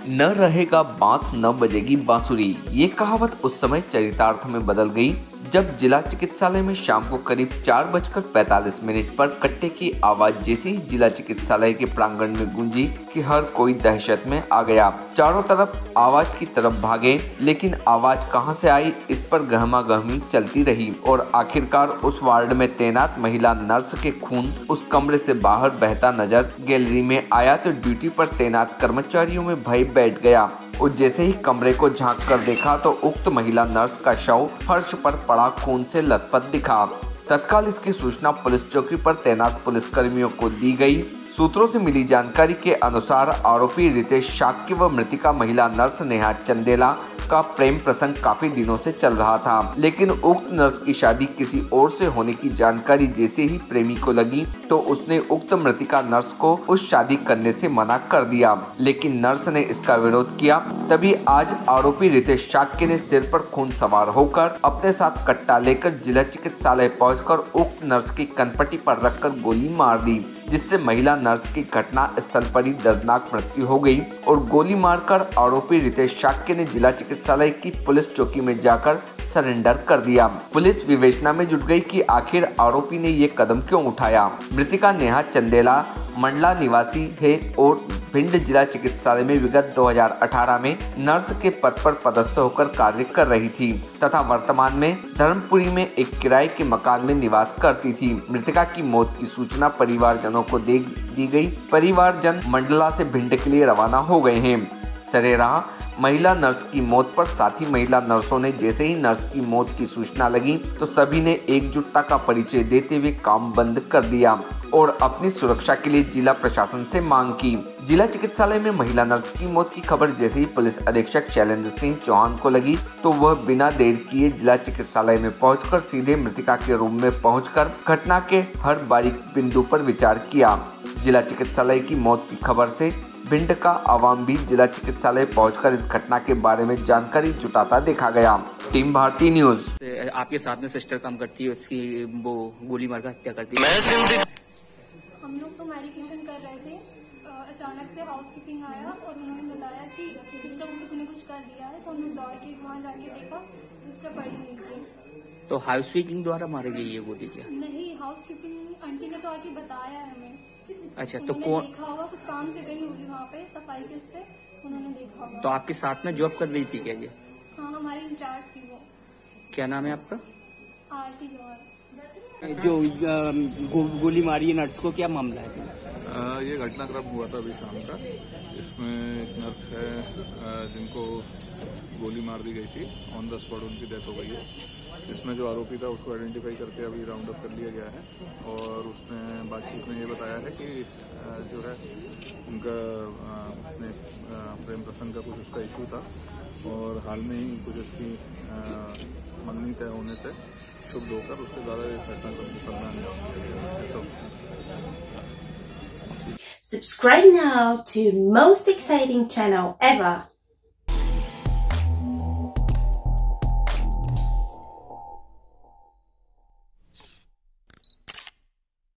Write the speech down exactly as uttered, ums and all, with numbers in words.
न रहेगा बांस न बजेगी बांसुरी। ये कहावत उस समय चरितार्थ में बदल गई जब जिला चिकित्सालय में शाम को करीब चार बजकर पैंतालीस मिनट पर कट्टे की आवाज जैसे ही जिला चिकित्सालय के प्रांगण में गूंजी कि हर कोई दहशत में आ गया। चारों तरफ आवाज की तरफ भागे, लेकिन आवाज कहां से आई इस पर गहमा गहमी चलती रही और आखिरकार उस वार्ड में तैनात महिला नर्स के खून उस कमरे से बाहर बहता नजर गैलरी में आया तो ड्यूटी पर तैनात कर्मचारियों में भय बैठ गया और जैसे ही कमरे को झांक कर देखा तो उक्त महिला नर्स का शव फर्श पर पड़ा खून से लथपथ दिखा। तत्काल इसकी सूचना पुलिस चौकी पर तैनात पुलिसकर्मियों को दी गई। सूत्रों से मिली जानकारी के अनुसार आरोपी रितेश शाक्य व मृतिका महिला नर्स नेहा चंदेला का प्रेम प्रसंग काफी दिनों से चल रहा था, लेकिन उक्त नर्स की शादी किसी और से होने की जानकारी जैसे ही प्रेमी को लगी तो उसने उक्त मृतिका नर्स को उस शादी करने से मना कर दिया, लेकिन नर्स ने इसका विरोध किया। तभी आज आरोपी रितेश शाक्य ने सिर पर खून सवार होकर अपने साथ कट्टा लेकर जिला चिकित्सालय पहुंचकर उक्त नर्स की कनपटी पर रखकर गोली मार दी, जिससे महिला नर्स की घटना स्थल पर ही दर्दनाक मृत्यु हो गई और गोली मारकर आरोपी रितेश शाक्य ने जिला चिकित्सालय की पुलिस चौकी में जाकर सरेंडर कर दिया। पुलिस विवेचना में जुट गई कि आखिर आरोपी ने ये कदम क्यों उठाया। मृतिका नेहा चंदेला मंडला निवासी है और भिंड जिला चिकित्सालय में विगत दो हज़ार अठारह में नर्स के पद पर पदस्थ होकर कार्य कर रही थी तथा वर्तमान में धर्मपुरी में एक किराए के मकान में निवास करती थी। मृतिका की मौत की सूचना परिवारजनों को दे दी गई। परिवारजन मंडला से भिंड के लिए रवाना हो गए हैं। सरेराह महिला नर्स की मौत पर साथी महिला नर्सों ने जैसे ही नर्स की मौत की सूचना लगी तो सभी ने एकजुटता का परिचय देते हुए काम बंद कर दिया और अपनी सुरक्षा के लिए जिला प्रशासन से मांग की। जिला चिकित्सालय में महिला नर्स की मौत की खबर जैसे ही पुलिस अधीक्षक शैलेंद्र सिंह चौहान को लगी तो वह बिना देर किए जिला चिकित्सालय में पहुंचकर सीधे मृतिका के रूम में पहुंचकर घटना के हर बारीक बिंदु पर विचार किया। जिला चिकित्सालय की मौत की खबर से भिंड का आवाम भी जिला चिकित्सालय पहुंचकर इस घटना के बारे में जानकारी जुटाता देखा गया। Team Bharti news. आपके साथ में सिस्टर काम करती है, उसकी वो गोली मारकर हत्या करती है। हम लोग तो मेडिकेशन कर रहे थे, अचानक से हाउसकीपिंग आया और उन्होंने बताया कि सिस्टर को किसी ने कुछ कर दिया है, तो हमने दौड़ के वहाँ जाके देखा सिस्टर पड़ी हुई थी। तो हाउसकीपिंग द्वारा मारी गई ये गोली क्या? नहीं, हाउसकीपिंग आंटी ने तो आके बताया है हमें। अच्छा, तो कौन देखा होगा, कुछ काम से गई होगी वहाँ पे सफाई के, उससे उन्होंने देखा होगा। तो आपके साथ में जॉब कर रही थी क्या ये? हाँ, हमारी इंचार्ज थी वो। क्या नाम है आपका? आरती जवाहर। जो गो, गोली मारी है नर्स को, क्या मामला है? आ, ये घटनाक्रम हुआ था अभी शाम का। इसमें एक नर्स है जिनको गोली मार दी गई थी, ऑन द स्पॉट उनकी डेथ हो गई है। इसमें जो आरोपी था उसको आइडेंटिफाई करके अभी राउंड अप कर लिया गया है और उसने बातचीत में ये बताया है कि जो है उनका उसने प्रेम प्रसंग का कुछ उसका इशू था और हाल में ही कुछ उसकी मंगनी तय होने से शुभ होकर उसके द्वारा इस घटना को करना। Subscribe now to most exciting channel ever.